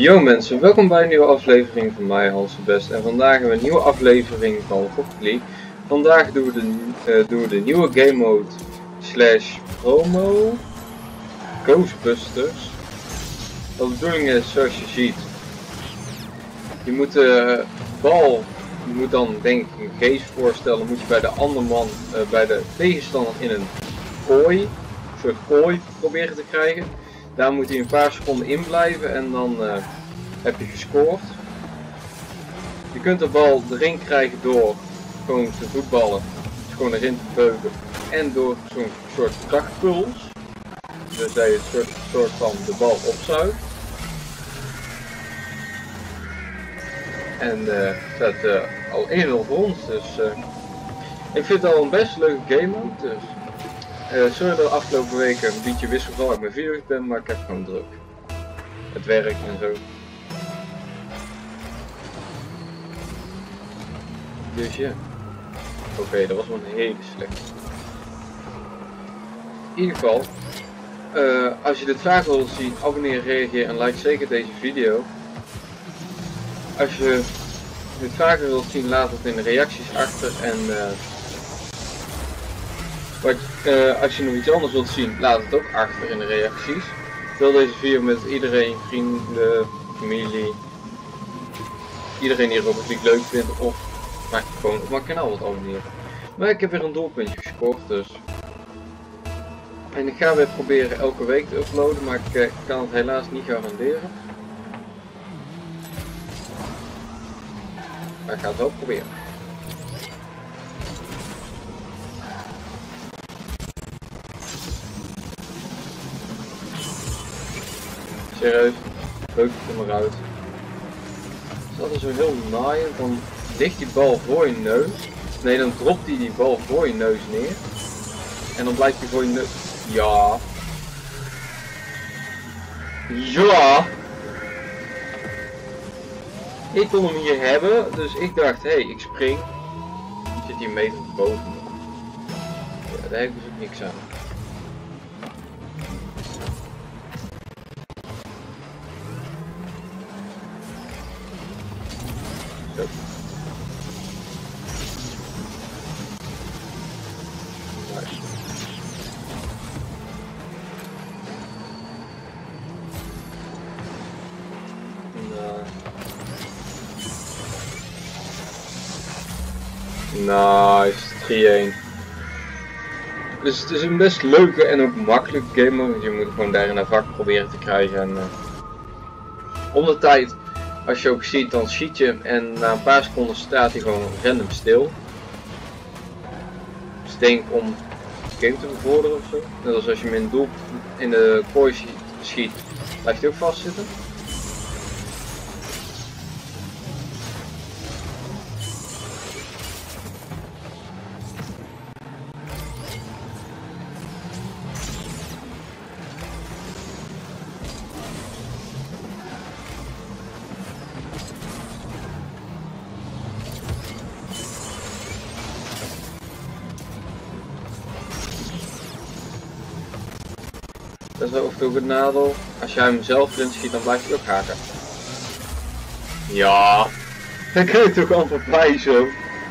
Yo mensen, welkom bij een nieuwe aflevering van mij, Hans de Best. En vandaag hebben we een nieuwe aflevering van Rocket League. Vandaag doen we de nieuwe game mode / promo Ghostbusters. Wat de bedoeling is, zoals je ziet, je moet de bal, je moet dan denk ik een geest voorstellen, moet je bij de andere man, bij de tegenstander in een soort kooi proberen te krijgen. Daar moet hij een paar seconden in blijven en dan heb je gescoord. Je kunt de bal erin krijgen door gewoon te voetballen, dus gewoon erin te beuken en door zo'n soort krachtpuls. Dus dat je het soort van de bal opzuigt. En dat al 1-0 voor ons, dus ik vind het al een best leuke game mode. Dus. Sorry dat de afgelopen weken een beetje wisselvallig met video's ben, maar ik heb gewoon druk. Het werk en zo. Dus ja. Oké, dat was wel een hele slechte. In ieder geval, als je dit vaak wilt zien, abonneer, reageer en like zeker deze video. Als je dit vaker wilt zien, laat het in de reacties achter en als je nog iets anders wilt zien, laat het ook achter in de reacties. Deel deze video met iedereen, vrienden, familie, iedereen die Rocket League leuk vindt of maak je gewoon op mijn kanaal wat abonneren. Maar ik heb weer een doelpuntje gescoord dus. En ik ga weer proberen elke week te uploaden, maar ik kan het helaas niet garanderen. Maar ik ga het wel proberen. Serieus, leuk het er maar uit. Het is altijd zo heel naaiend, dan ligt die bal voor je neus. Nee, dan dropt hij die bal voor je neus neer. En dan blijft hij voor je neus. Ja. Ja. Ik kon hem hier hebben, dus ik dacht, hé, ik spring. Ik zit hier een meter boven me. Ja, daar heb ik dus ook niks aan. Zo. Nice. Nice, 3-1. Dus het is een best leuke en ook makkelijke game, want je moet gewoon daarin een vak proberen te krijgen. En om de tijd, als je ook ziet, dan schiet je en na een paar seconden staat hij gewoon random stil. Dus denk om de game te bevorderen ofzo. Net als als je hem in de kooi schiet, blijft hij ook vastzitten. Dat is ook het nadeel. Als jij hem zelf erin schiet, dan blijft hij ook haken. Ja, dat kun je toch amper bij zo.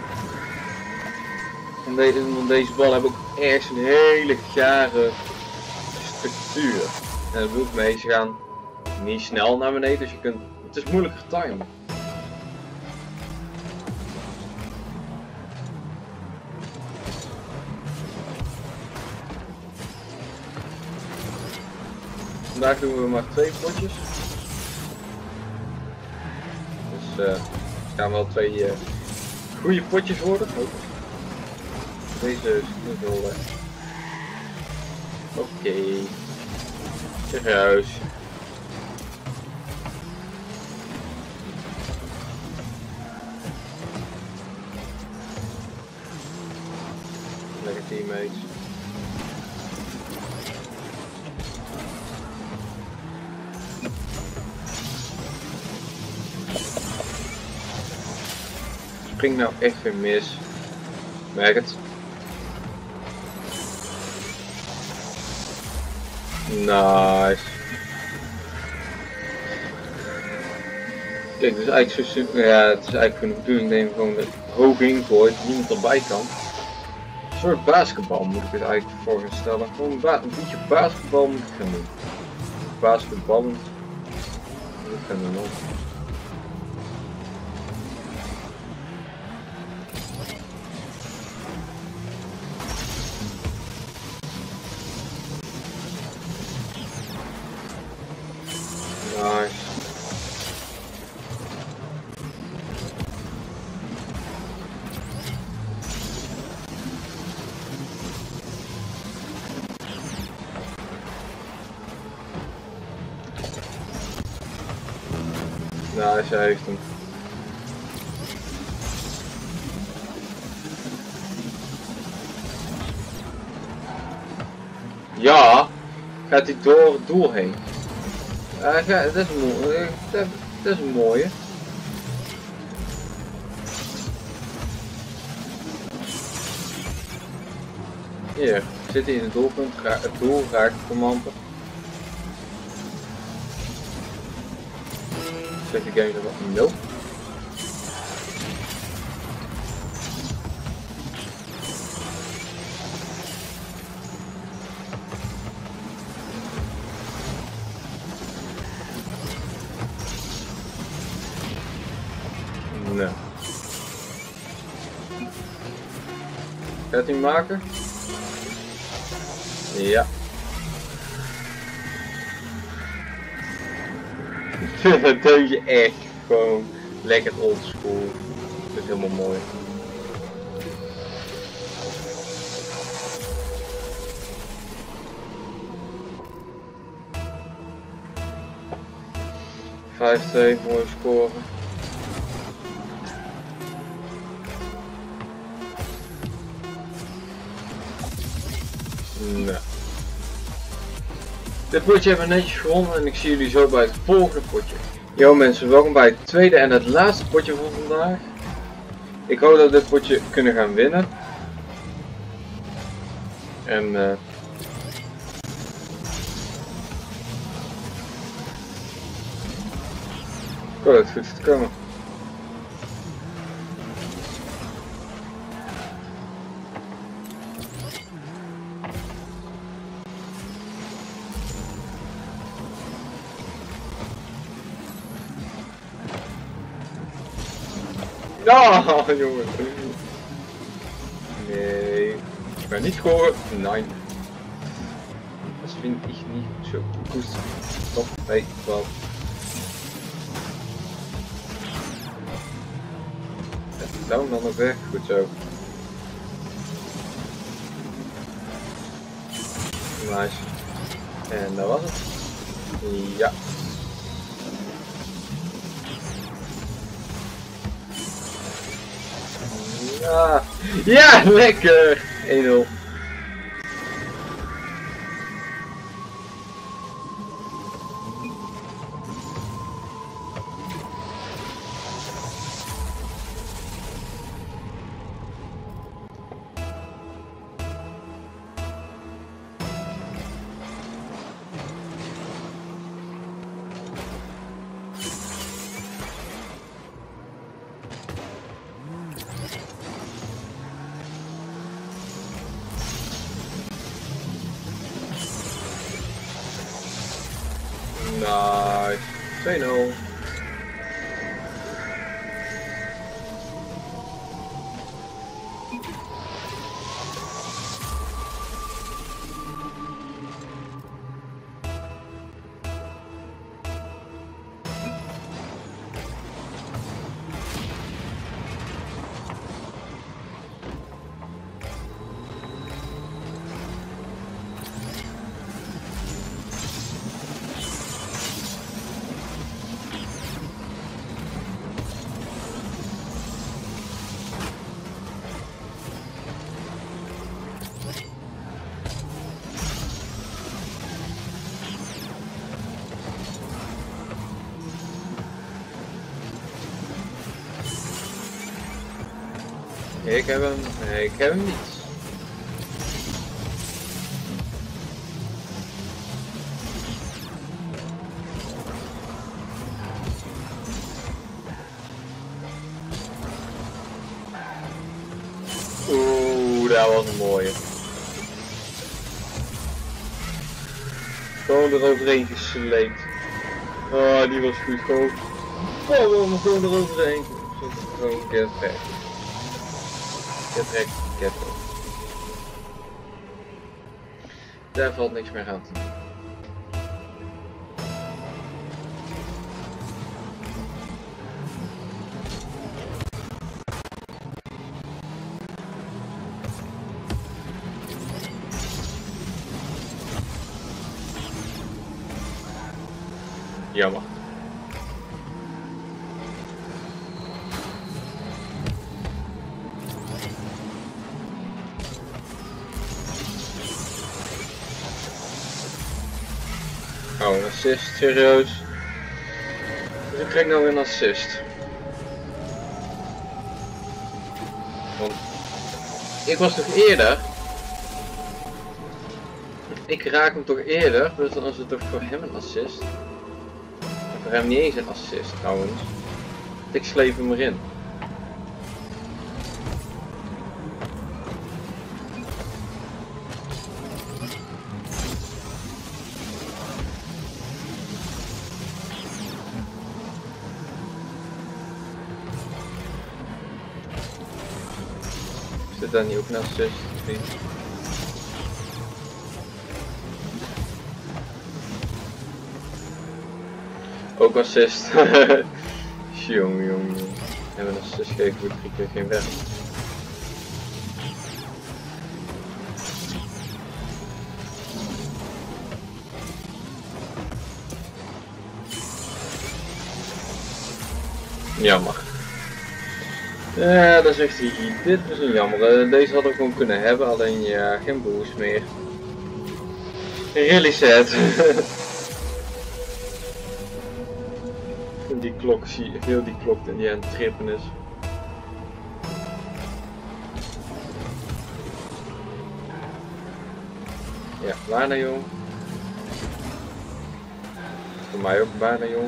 En deze bal hebben ook echt een hele gare structuur. En dat bedoel ik mee, ze gaan niet snel naar beneden, dus je kunt, het is moeilijk getimed. Vandaag doen we maar 2 potjes. Dus het gaan wel 2 goede potjes worden. Oh. Deze is niet wel. Oké. Serieus. Lekker teammates. Spring nou echt weer mis. Merk het. Nice. Kijk, dus eigenlijk zo simpel. Ja, het is eigenlijk gewoon de bedoeling dat je hem gewoon hoog ingooit, niemand erbij kan. Een soort basketbal moet ik het eigenlijk voor gaan stellen. Gewoon een beetje basketbal moet ik gaan doen. Basketballen moet ik gaan doen. Nice. Nice, hij heeft hem. Ja, gaat hij door het doel heen. Dat is mooi. Dat is een mooie. Hier, zit hij in het doelpunt. Het doel raakt hem amper. Zet de game er wat in 0. Nee. Gaat hij maken? Ja. Dat doe je echt gewoon lekker oldschool. Dat is helemaal mooi. (5-2), mooie score. Nee. Dit potje hebben we netjes gewonnen en ik zie jullie zo bij het volgende potje. Yo mensen, welkom bij het tweede en het laatste potje van vandaag. Ik hoop dat we dit potje kunnen gaan winnen. En ik hoop dat het goed is te komen. Ja, jongen. Nee, ik ga niet scoren. Nee. Dat vind ik niet zo goed. Stop, hey, wel. Down dan nog weg, goed zo. Nice. En dat was het. Ja. Ja, lekker! 1-0. Nice. 2-0. Ik heb hem. Nee, ik heb hem niet. Oeh, dat was een mooie. Gewoon eroverheen gesleept. Oh, die was goed. Gewoon eroverheen. Gewoon get back. Get back. Daar valt niks meer aan te doen. Jammer. Oh, een assist, serieus. Dus ik krijg nou weer een assist. Want ik was toch eerder. Ik raak hem toch eerder, dus dan is het toch voor hem een assist. En voor hem niet eens een assist trouwens. Ik sleep hem erin. Is dit dan niet ook een assist? Ook assist. Jong. En een assist geven voor 3 keer geen weg. Jammer. Ja, dat zegt hij. Dit is een jammer. Deze hadden we gewoon kunnen hebben, alleen ja, geen boost meer. Really sad. Die klok, zie je heel die klok die aan het trippen is. Ja, bijna jong. Voor mij ook bijna jong.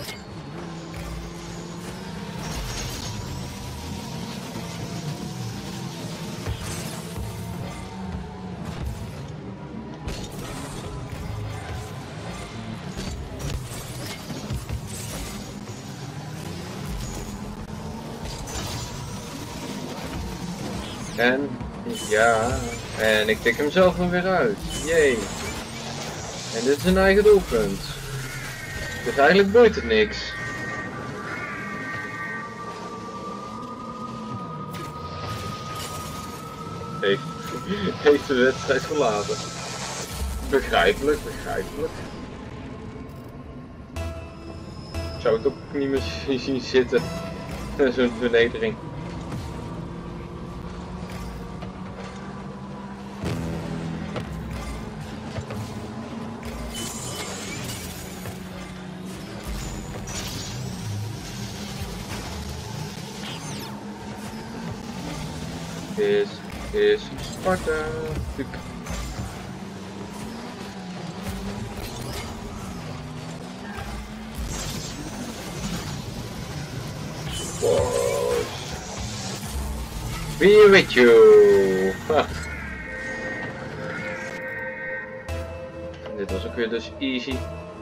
En ja, en ik tik hem zelf nog weer uit. Jee. En dit is een eigen doelpunt. Dus eigenlijk boeit het niks. Heeft de wedstrijd verlaten. Begrijpelijk. Ik zou het ook niet meer zien zitten. Zo'n vernedering. Is Sparta. Be with you. Dit was ook weer dus easy.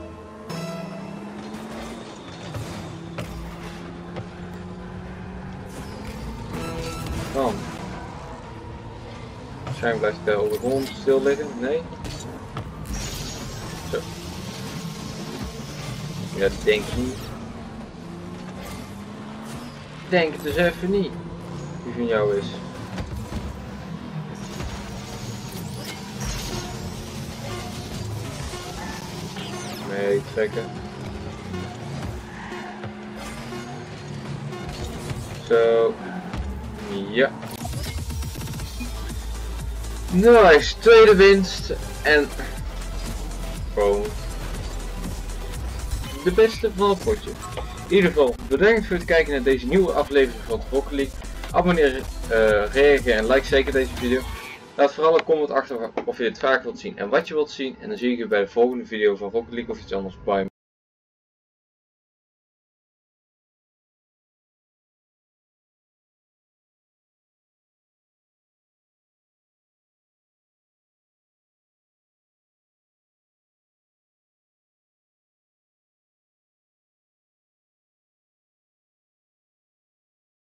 Oh. Waarschijnlijk blijft hij op de grond stil liggen. Nee. Zo. Ja, denk ik niet. Denk het dus even niet. Wie van jou is. Nee, trekken. Zo. Ja. Nice, tweede winst en gewoon de beste van het potje. In ieder geval bedankt voor het kijken naar deze nieuwe aflevering van Rocket League. Abonneer, reageer en like zeker deze video. Laat vooral een comment achter of je het vaak wilt zien en wat je wilt zien. En dan zie ik je bij de volgende video van Rocket League of iets anders. Bye.